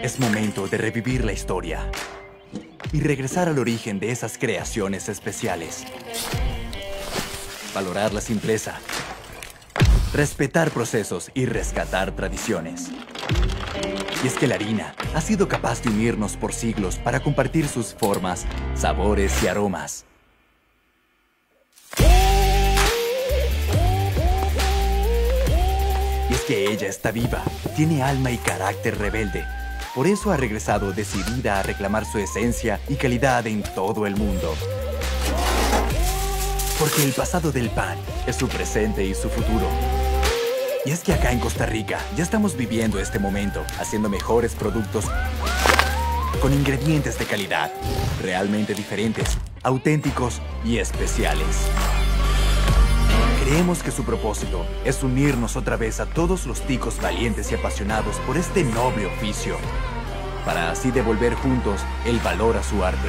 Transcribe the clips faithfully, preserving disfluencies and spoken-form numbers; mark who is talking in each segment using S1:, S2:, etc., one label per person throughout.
S1: Es momento de revivir la historia y regresar al origen de esas creaciones especiales. Valorar la simpleza, respetar procesos y rescatar tradiciones. Y es que la harina ha sido capaz de unirnos por siglos para compartir sus formas, sabores y aromas. Y es que ella está viva, tiene alma y carácter rebelde. Por eso ha regresado decidida a reclamar su esencia y calidad en todo el mundo. Porque el pasado del pan es su presente y su futuro. Y es que acá en Costa Rica ya estamos viviendo este momento, haciendo mejores productos con ingredientes de calidad, realmente diferentes, auténticos y especiales. Creemos que su propósito es unirnos otra vez a todos los ticos valientes y apasionados por este noble oficio, para así devolver juntos el valor a su arte.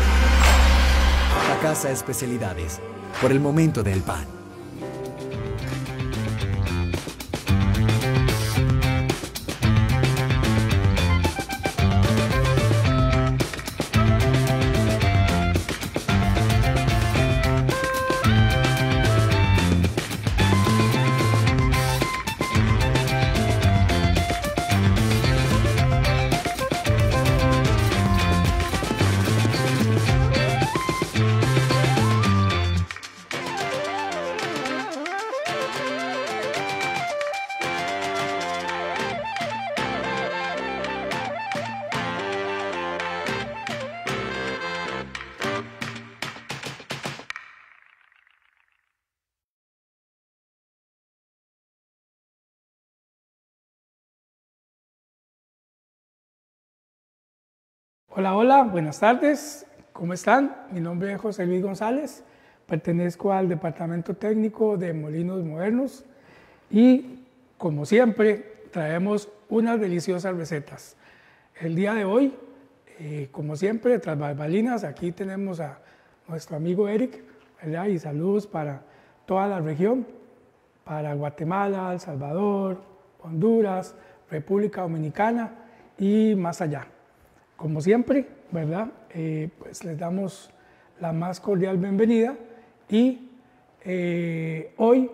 S2: La Casa Especialidades, por el momento del pan.
S3: Hola, hola, buenas tardes, ¿cómo están? Mi nombre es José Luis González, pertenezco al Departamento Técnico de Molinos Modernos y, como siempre, traemos unas deliciosas recetas. El día de hoy, eh, como siempre, tras bambalinas, aquí tenemos a nuestro amigo Eric, ¿verdad? Y saludos para toda la región, para Guatemala, El Salvador, Honduras, República Dominicana y más allá. Como siempre, ¿verdad? Eh, pues les damos la más cordial bienvenida y eh, hoy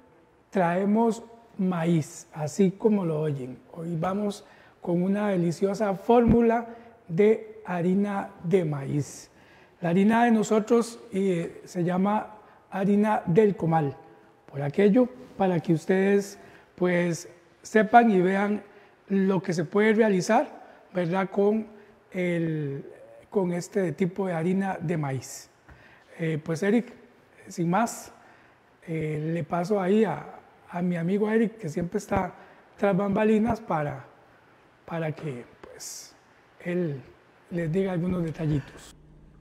S3: traemos maíz, así como lo oyen. Hoy vamos con una deliciosa fórmula de harina de maíz. La harina de nosotros eh, se llama harina del comal, por aquello para que ustedes pues sepan y vean lo que se puede realizar, ¿verdad? Con El, con este tipo de harina de maíz. Eh, pues Eric, sin más, eh, le paso ahí a, a mi amigo Eric, que siempre está tras bambalinas, para, para que pues, él les diga algunos detallitos.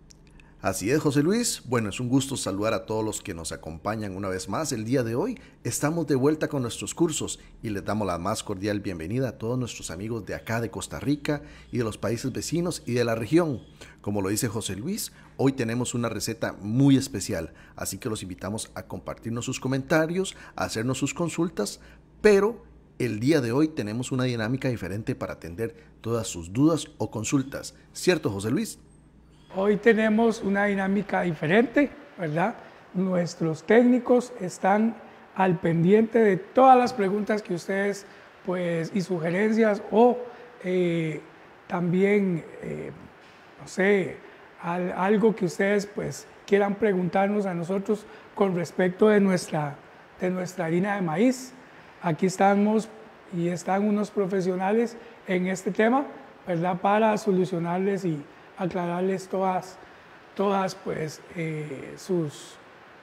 S4: Así es, José Luis. Bueno, es un gusto saludar a todos los que nos acompañan una vez más. El día de hoy estamos de vuelta con nuestros cursos y les damos la más cordial bienvenida a todos nuestros amigos de acá de Costa Rica y de los países vecinos y de la región. Como lo dice José Luis, hoy tenemos una receta muy especial, así que los invitamos a compartirnos sus comentarios, a hacernos sus consultas, pero el día de hoy tenemos una dinámica diferente para atender todas sus dudas o consultas. ¿Cierto, José Luis?
S3: Hoy tenemos una dinámica diferente, ¿verdad? Nuestros técnicos están al pendiente de todas las preguntas que ustedes, pues, y sugerencias o eh, también, eh, no sé, al, algo que ustedes, pues, quieran preguntarnos a nosotros con respecto de nuestra, de nuestra harina de maíz. Aquí estamos y están unos profesionales en este tema, ¿verdad? Para solucionarles y aclararles todas, todas pues, eh, sus,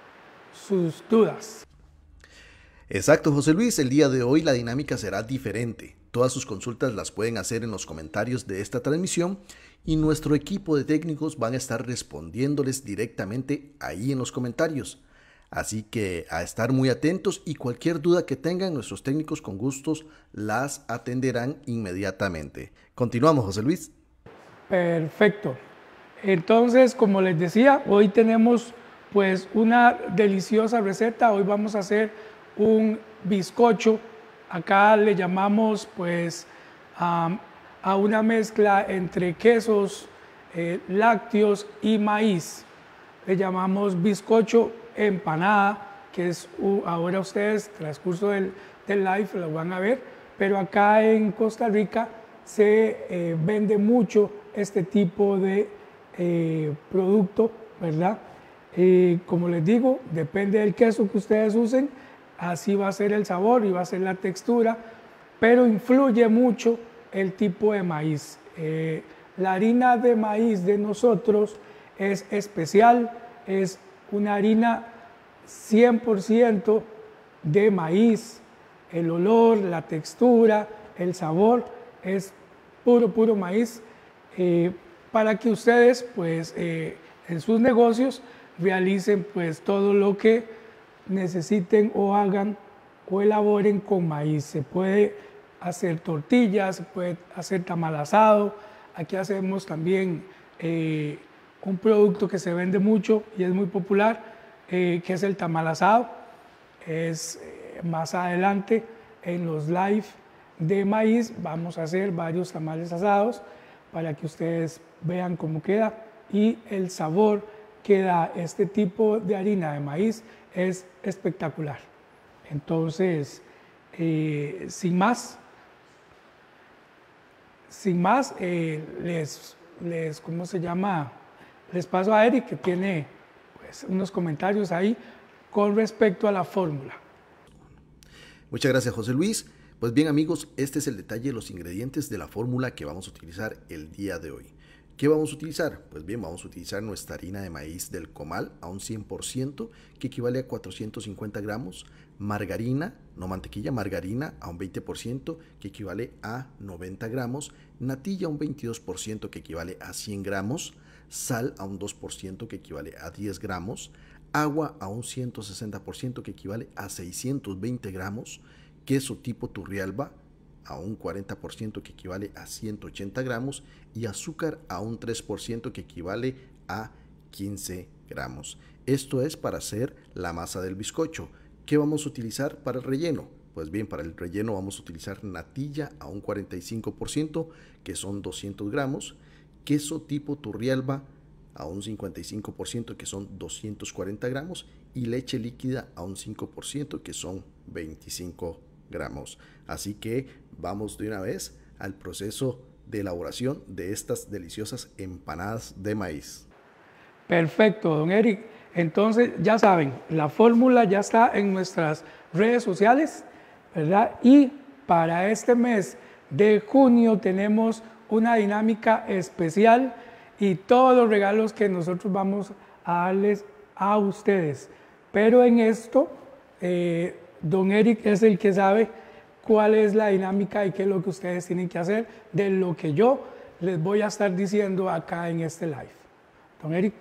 S3: sus dudas.
S4: Exacto, José Luis. El día de hoy la dinámica será diferente. Todas sus consultas las pueden hacer en los comentarios de esta transmisión y nuestro equipo de técnicos van a estar respondiéndoles directamente ahí en los comentarios. Así que a estar muy atentos y cualquier duda que tengan, nuestros técnicos con gustos las atenderán inmediatamente. Continuamos, José Luis.
S3: Perfecto. Entonces, como les decía, hoy tenemos pues una deliciosa receta. Hoy vamos a hacer un bizcocho. Acá le llamamos pues um, a una mezcla entre quesos, eh, lácteos y maíz. Le llamamos bizcocho empanada, que es uh, ahora ustedes, transcurso del, del live, lo van a ver, pero acá en Costa Rica se eh, vende mucho este tipo de eh, producto, ¿verdad? Eh, como les digo, depende del queso que ustedes usen, así va a ser el sabor y va a ser la textura, pero influye mucho el tipo de maíz. Eh, la harina de maíz de nosotros es especial, es una harina cien por ciento de maíz, el olor, la textura, el sabor es puro, puro maíz, eh, para que ustedes pues eh, en sus negocios realicen pues todo lo que necesiten o hagan o elaboren con maíz. Se puede hacer tortillas, se puede hacer tamal asado. Aquí hacemos también eh, un producto que se vende mucho y es muy popular, eh, que es el tamal asado. Es eh, más adelante en los live de maíz vamos a hacer varios tamales asados para que ustedes vean cómo queda, y el sabor que da este tipo de harina de maíz es espectacular. Entonces, eh, sin más, sin más, eh, les, les, ¿cómo se llama? Les paso a Eric, que tiene pues, unos comentarios ahí con respecto a la fórmula.
S4: Muchas gracias, José Luis. Pues bien, amigos, este es el detalle de los ingredientes de la fórmula que vamos a utilizar el día de hoy. ¿Qué vamos a utilizar? Pues bien, vamos a utilizar nuestra harina de maíz del comal a un cien por ciento, que equivale a cuatrocientos cincuenta gramos, margarina, no mantequilla, margarina a un veinte por ciento, que equivale a noventa gramos, natilla a un veintidós por ciento, que equivale a cien gramos, sal a un dos por ciento, que equivale a diez gramos, agua a un ciento sesenta por ciento, que equivale a seiscientos veinte gramos, queso tipo Turrialba a un cuarenta por ciento, que equivale a ciento ochenta gramos, y azúcar a un tres por ciento, que equivale a quince gramos. Esto es para hacer la masa del bizcocho. ¿Qué vamos a utilizar para el relleno? Pues bien, para el relleno vamos a utilizar natilla a un cuarenta y cinco por ciento, que son doscientos gramos, queso tipo Turrialba a un cincuenta y cinco por ciento, que son doscientos cuarenta gramos, y leche líquida a un cinco por ciento, que son veinticinco gramos. Así que vamos de una vez al proceso de elaboración de estas deliciosas empanadas de maíz.
S3: Perfecto, don Eric. Entonces, ya saben, la fórmula ya está en nuestras redes sociales, ¿verdad? Y para este mes de junio tenemos una dinámica especial y todos los regalos que nosotros vamos a darles a ustedes. Pero en esto, eh, don Eric es el que sabe cuál es la dinámica y qué es lo que ustedes tienen que hacer de lo que yo les voy a estar diciendo acá en este live. Don Eric.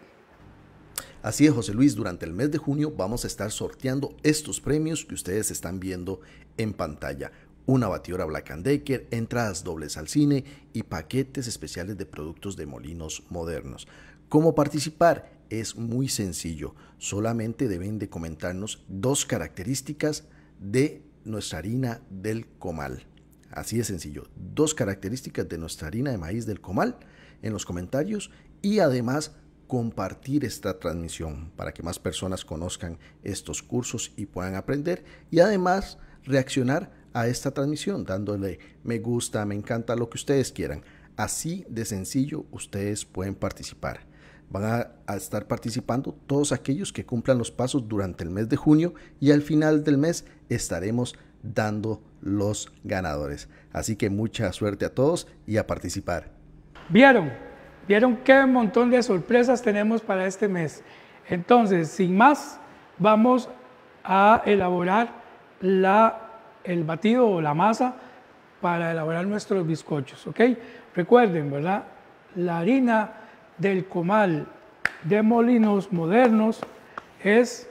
S4: Así es, José Luis, durante el mes de junio vamos a estar sorteando estos premios que ustedes están viendo en pantalla. Una batidora Black and Decker, entradas dobles al cine y paquetes especiales de productos de Molinos Modernos. ¿Cómo participar? Es muy sencillo, solamente deben de comentarnos dos características de nuestra harina del comal. Así de sencillo, dos características de nuestra harina de maíz del comal en los comentarios, y además compartir esta transmisión para que más personas conozcan estos cursos y puedan aprender, y además reaccionar a esta transmisión dándole me gusta, me encanta, lo que ustedes quieran. Así de sencillo ustedes pueden participar. Van a, a estar participando todos aquellos que cumplan los pasos durante el mes de junio, y al final del mes estaremos dando los ganadores. Así que mucha suerte a todos y a participar.
S3: ¿Vieron? ¿Vieron qué montón de sorpresas tenemos para este mes? Entonces, sin más, vamos a elaborar la, el batido o la masa para elaborar nuestros bizcochos, ¿ok? Recuerden, ¿verdad? La harina del comal de Molinos Modernos es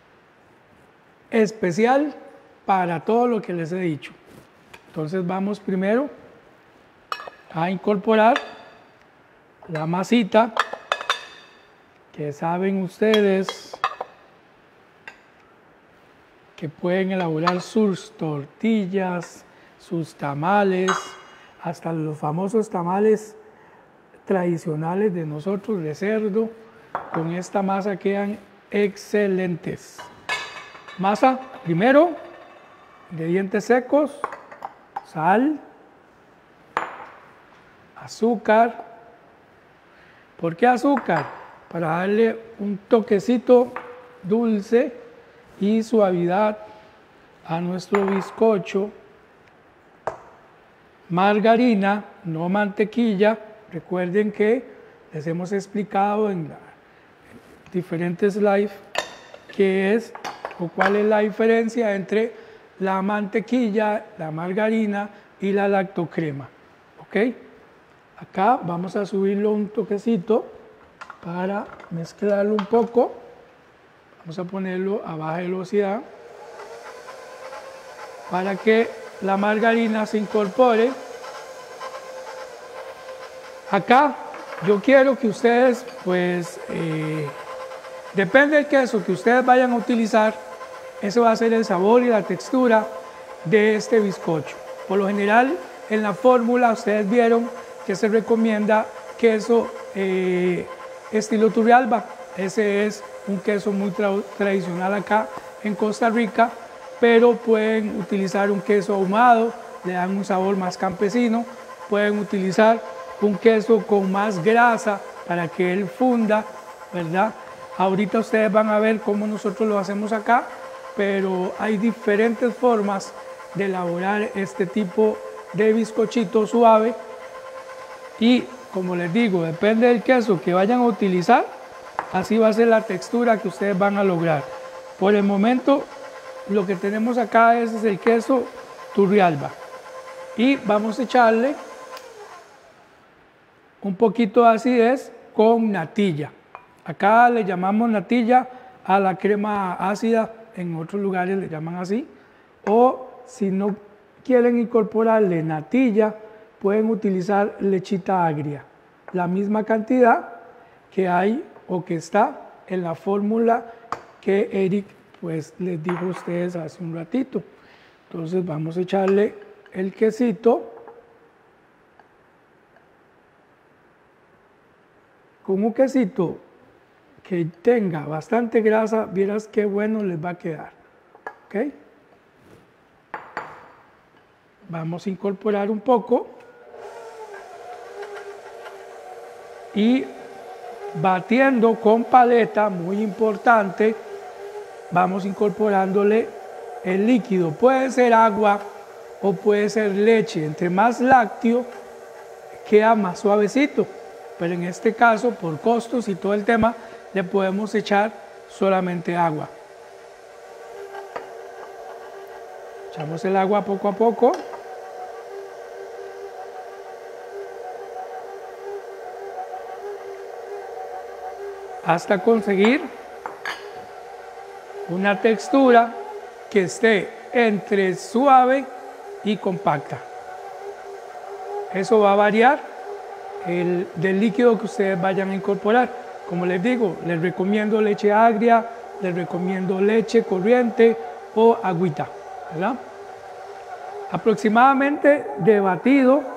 S3: especial para todo lo que les he dicho. Entonces vamos primero a incorporar la masita, que saben ustedes que pueden elaborar sus tortillas, sus tamales hasta los famosos tamales tradicionales de nosotros de cerdo, con esta masa quedan excelentes. Masa, primero, ingredientes secos, sal, azúcar. ¿Por qué azúcar? Para darle un toquecito dulce y suavidad a nuestro bizcocho. Margarina, no mantequilla. Recuerden que les hemos explicado en, la, en diferentes live qué es o cuál es la diferencia entre la mantequilla, la margarina y la lactocrema. ¿Ok? Acá vamos a subirlo un toquecito para mezclarlo un poco. Vamos a ponerlo a baja velocidad para que la margarina se incorpore. Acá yo quiero que ustedes, pues, eh, depende del queso que ustedes vayan a utilizar, eso va a ser el sabor y la textura de este bizcocho. Por lo general, en la fórmula ustedes vieron que se recomienda queso eh, estilo Turrialba. Ese es un queso muy tra tradicional acá en Costa Rica, pero pueden utilizar un queso ahumado, le dan un sabor más campesino. Pueden utilizar un queso con más grasa para que él funda, ¿verdad? Ahorita ustedes van a ver cómo nosotros lo hacemos acá, pero hay diferentes formas de elaborar este tipo de bizcochito suave. Y como les digo, depende del queso que vayan a utilizar, así va a ser la textura que ustedes van a lograr. Por el momento, lo que tenemos acá es, es el queso Turrialba. Y vamos a echarle un poquito de acidez con natilla. Acá le llamamos natilla a la crema ácida, en otros lugares le llaman así. O si no quieren incorporarle natilla, pueden utilizar lechita agria, la misma cantidad que hay o que está en la fórmula que Eric pues les dijo a ustedes hace un ratito. Entonces vamos a echarle el quesito con un quesito que tenga bastante grasa. Vieras qué bueno les va a quedar. ¿Ok? Vamos a incorporar un poco y batiendo con paleta, muy importante, vamos incorporándole el líquido. Puede ser agua o puede ser leche. Entre más lácteo, queda más suavecito. Pero en este caso, por costos y todo el tema, le podemos echar solamente agua. Echamos el agua poco a poco. Hasta conseguir una textura que esté entre suave y compacta. Eso va a variar el, del líquido que ustedes vayan a incorporar. Como les digo, les recomiendo leche agria, les recomiendo leche corriente o agüita, ¿verdad? Aproximadamente de batido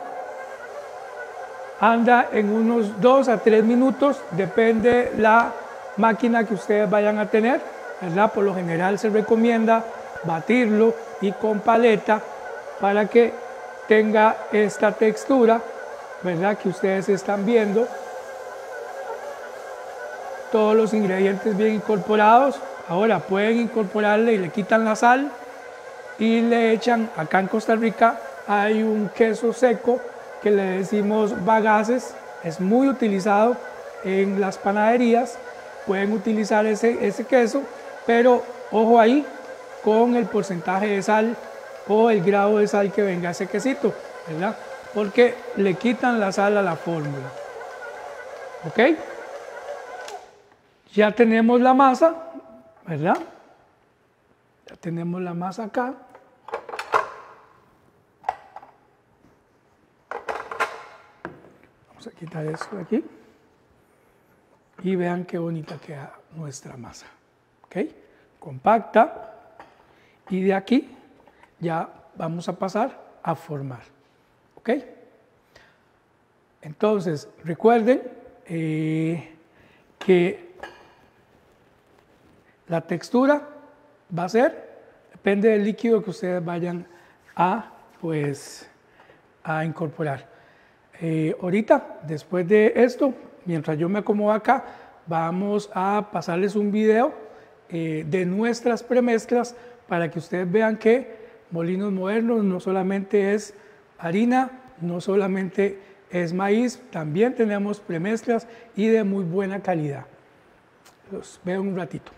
S3: anda en unos dos a tres minutos, depende la máquina que ustedes vayan a tener, ¿verdad? Por lo general se recomienda batirlo y con paleta para que tenga esta textura, ¿verdad? Que ustedes están viendo. Todos los ingredientes bien incorporados. Ahora pueden incorporarle y le quitan la sal y le echan, acá en Costa Rica hay un queso seco que le decimos bagaces, es muy utilizado en las panaderías. Pueden utilizar ese, ese queso, pero ojo ahí con el porcentaje de sal o el grado de sal que venga ese quesito, ¿verdad? Porque le quitan la sal a la fórmula. ¿Ok? Ya tenemos la masa, ¿verdad? Ya tenemos la masa acá. Vamos a quitar esto de aquí. Y vean qué bonita queda nuestra masa. ¿Ok? Compacta. Y de aquí ya vamos a pasar a formar. ¿Ok? Entonces, recuerden eh, que la textura va a ser, depende del líquido que ustedes vayan a, pues, a incorporar. Eh, ahorita, después de esto, mientras yo me acomodo acá, vamos a pasarles un video eh, de nuestras premezclas para que ustedes vean que Molinos Modernos no solamente es harina, no solamente es maíz, también tenemos premezclas y de muy buena calidad. Los veo un ratito.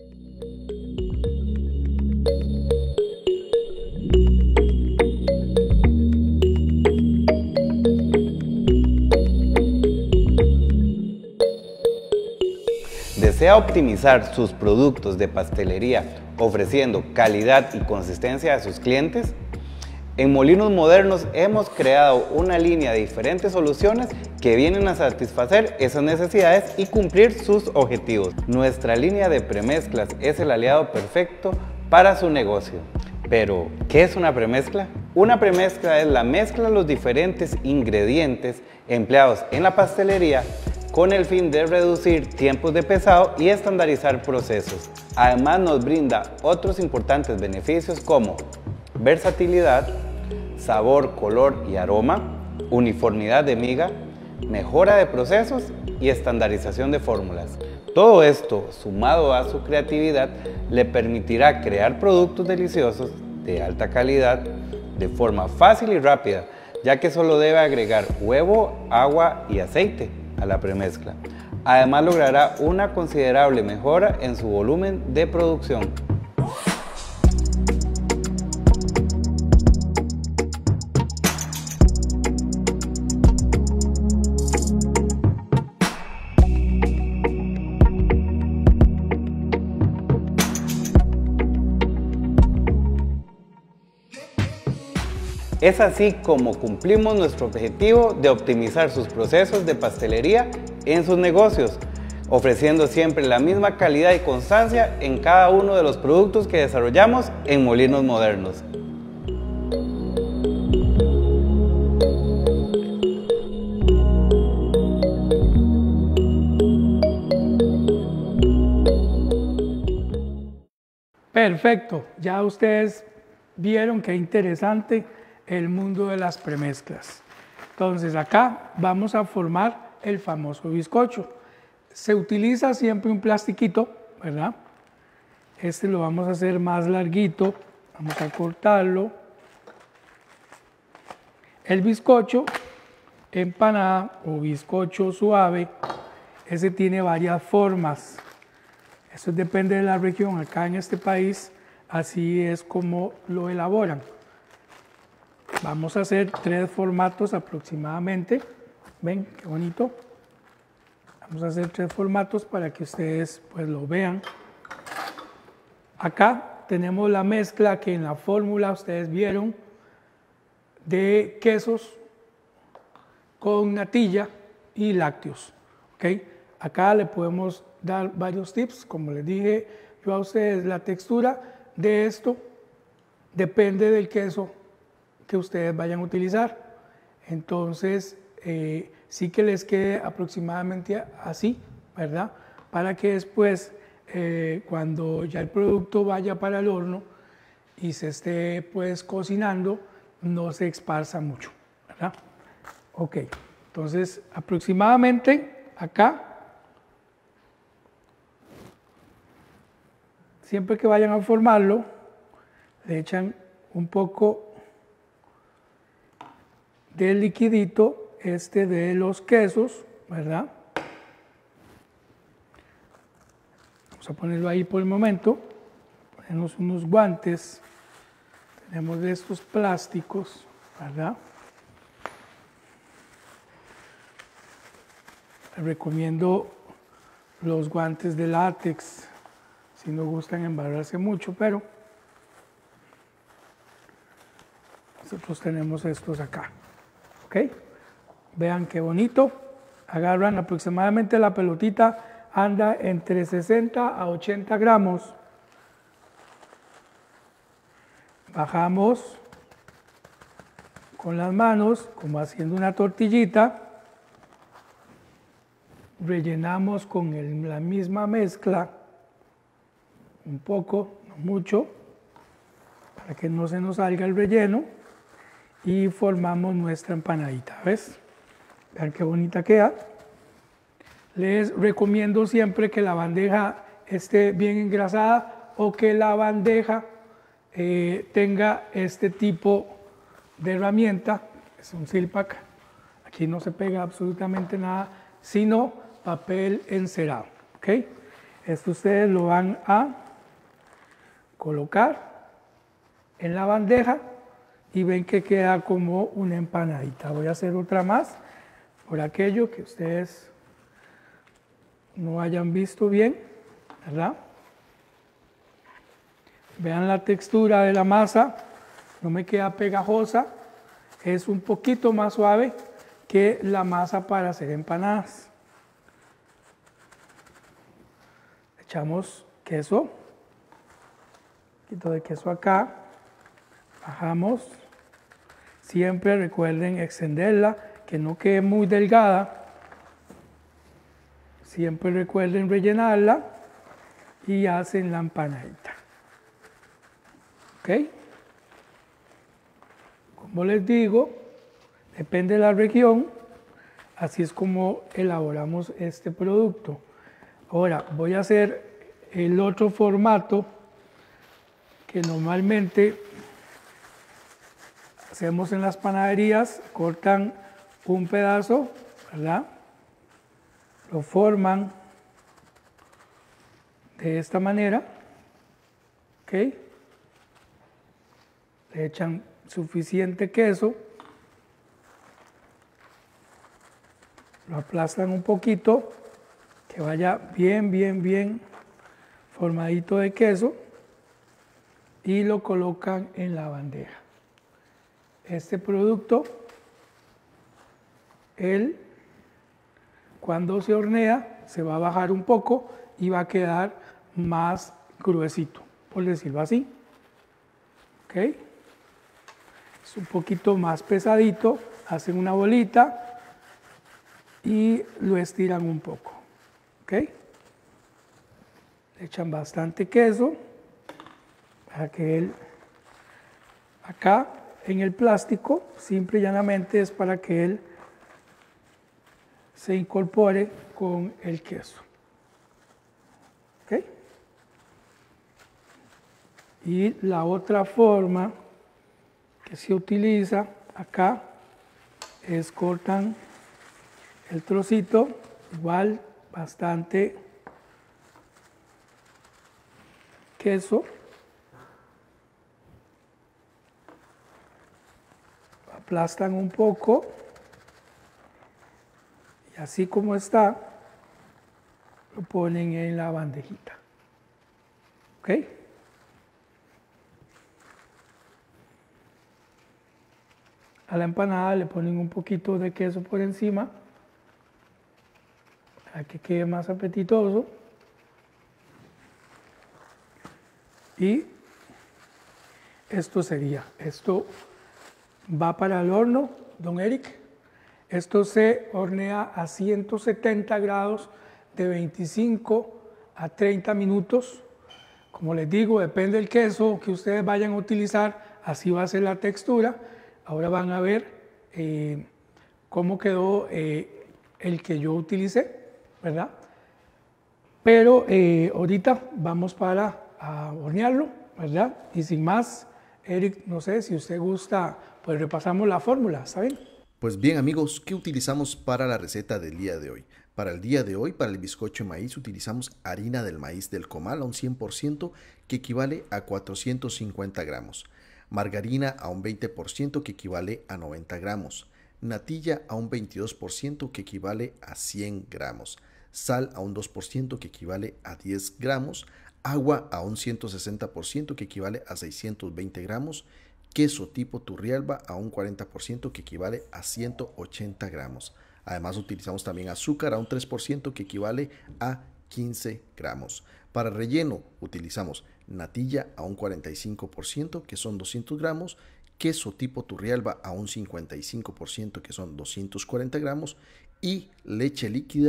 S5: ¿Desea optimizar sus productos de pastelería ofreciendo calidad y consistencia a sus clientes? En Molinos Modernos hemos creado una línea de diferentes soluciones que vienen a satisfacer esas necesidades y cumplir sus objetivos. Nuestra línea de premezclas es el aliado perfecto para su negocio. Pero, ¿qué es una premezcla? Una premezcla es la mezcla de los diferentes ingredientes empleados en la pastelería con el fin de reducir tiempos de pesado y estandarizar procesos. Además nos brinda otros importantes beneficios como versatilidad, sabor, color y aroma, uniformidad de miga, mejora de procesos y estandarización de fórmulas. Todo esto, sumado a su creatividad, le permitirá crear productos deliciosos de alta calidad de forma fácil y rápida, ya que solo debe agregar huevo, agua y aceite a la premezcla. Además logrará una considerable mejora en su volumen de producción. Es así como cumplimos nuestro objetivo de optimizar sus procesos de pastelería en sus negocios, ofreciendo siempre la misma calidad y constancia en cada uno de los productos que desarrollamos en Molinos Modernos.
S3: Perfecto, ya ustedes vieron qué interesante el mundo de las premezclas. Entonces acá vamos a formar el famoso bizcocho. Se utiliza siempre un plastiquito, ¿verdad? Este lo vamos a hacer más larguito, vamos a cortarlo. El bizcocho empanada o bizcocho suave, ese tiene varias formas. Eso depende de la región. Acá en este país así es como lo elaboran. Vamos a hacer tres formatos aproximadamente. ¿Ven qué bonito? Vamos a hacer tres formatos para que ustedes pues lo vean. Acá tenemos la mezcla que en la fórmula ustedes vieron de quesos con natilla y lácteos. ¿Okay? Acá le podemos dar varios tips. Como les dije yo a ustedes, la textura de esto depende del queso que ustedes vayan a utilizar. Entonces, eh, sí que les quede aproximadamente así, ¿verdad? Para que después, eh, cuando ya el producto vaya para el horno y se esté pues cocinando, no se esparza mucho, ¿verdad? Ok, entonces aproximadamente acá, siempre que vayan a formarlo, le echan un poco del liquidito este de los quesos, ¿verdad? Vamos a ponerlo ahí por el momento. Ponemos unos guantes, tenemos de estos plásticos, ¿verdad? Les recomiendo los guantes de látex, si no gustan embarrarse mucho, pero nosotros tenemos estos acá. ¿Ok? Vean qué bonito. Agarran aproximadamente la pelotita, anda entre sesenta a ochenta gramos. Bajamos con las manos, como haciendo una tortillita, rellenamos con el- la misma mezcla, un poco, no mucho, para que no se nos salga el relleno, y formamos nuestra empanadita, ¿ves? Vean qué bonita queda. Les recomiendo siempre que la bandeja esté bien engrasada o que la bandeja eh, tenga este tipo de herramienta, es un Silpack. Aquí no se pega absolutamente nada, sino papel encerado, ¿ok? Esto ustedes lo van a colocar en la bandeja y ven que queda como una empanadita. Voy a hacer otra más por aquello que ustedes no hayan visto bien, ¿verdad? Vean la textura de la masa, no me queda pegajosa, es un poquito más suave que la masa para hacer empanadas. Echamos queso, un poquito de queso acá, bajamos, siempre recuerden extenderla, que no quede muy delgada, siempre recuerden rellenarla y hacen la empanadita. ¿Ok? Como les digo, depende de la región, así es como elaboramos este producto. Ahora voy a hacer el otro formato que normalmente hacemos en las panaderías. Cortan un pedazo, ¿verdad? Lo forman de esta manera, ¿ok? Le echan suficiente queso, lo aplastan un poquito, que vaya bien, bien, bien formadito de queso y lo colocan en la bandeja. Este producto, él, cuando se hornea, se va a bajar un poco y va a quedar más gruesito, por decirlo así. ¿Ok? Es un poquito más pesadito, hacen una bolita y lo estiran un poco. ¿Ok? Le echan bastante queso para que él, acá en el plástico, simple y llanamente es para que él se incorpore con el queso. ¿Ok? Y la otra forma que se utiliza acá es cortan el trocito, igual bastante queso, aplastan un poco y así como está lo ponen en la bandejita. ¿Ok? A la empanada le ponen un poquito de queso por encima para que quede más apetitoso. Y esto sería, esto va para el horno, don Eric. Esto se hornea a ciento setenta grados de veinticinco a treinta minutos. Como les digo, depende del queso que ustedes vayan a utilizar, así va a ser la textura. Ahora van a ver eh, cómo quedó eh, el que yo utilicé, ¿verdad? Pero eh, ahorita vamos para a hornearlo, ¿verdad? Y sin más, Eric, no sé si usted gusta, pues repasamos la fórmula, ¿está bien?
S4: Pues bien amigos, ¿qué utilizamos para la receta del día de hoy? Para el día de hoy, para el bizcocho de maíz, utilizamos harina del maíz del comal a un cien por ciento, que equivale a cuatrocientos cincuenta gramos. Margarina a un veinte por ciento, que equivale a noventa gramos. Natilla a un veintidós por ciento, que equivale a cien gramos. Sal a un dos por ciento, que equivale a diez gramos. Agua a un ciento sesenta por ciento, que equivale a seiscientos veinte gramos. Queso tipo Turrialba a un cuarenta por ciento, que equivale a ciento ochenta gramos. Además utilizamos también azúcar a un tres por ciento, que equivale a quince gramos. Para relleno utilizamos natilla a un cuarenta y cinco por ciento, que son doscientos gramos, queso tipo Turrialba a un cincuenta y cinco por ciento, que son doscientos cuarenta gramos, y leche líquida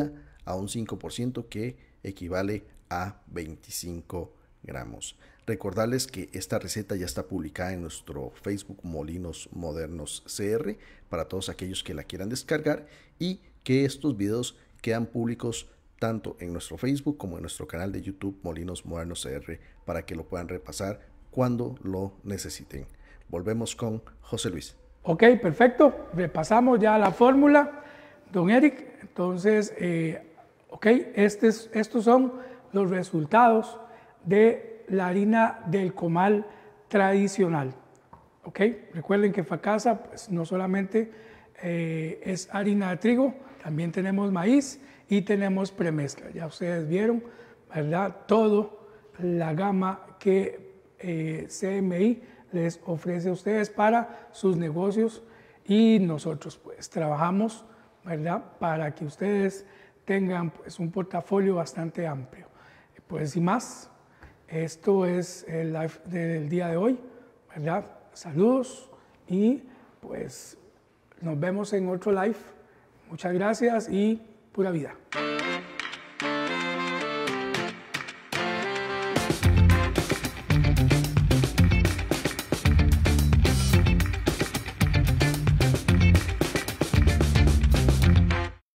S4: a un cinco por ciento que equivale a veinticinco gramos. Recordarles que esta receta ya está publicada en nuestro Facebook Molinos Modernos C R para todos aquellos que la quieran descargar, y que estos videos quedan públicos tanto en nuestro Facebook como en nuestro canal de YouTube Molinos Modernos C R para que lo puedan repasar cuando lo necesiten. Volvemos con José Luis.
S3: Ok, perfecto. Repasamos ya la fórmula, don Eric. Entonces, eh, ok, estos, estos son los resultados de la harina del comal tradicional. Ok, recuerden que Facasa pues, no solamente eh, es harina de trigo, también tenemos maíz y tenemos premezcla. Ya ustedes vieron, ¿verdad? Todo la gama que eh, C M I les ofrece a ustedes para sus negocios, y nosotros pues trabajamos, ¿verdad? Para que ustedes tengan pues un portafolio bastante amplio. Pues sin más, esto es el live del día de hoy, ¿verdad? Saludos y pues nos vemos en otro live. Muchas gracias y pura vida.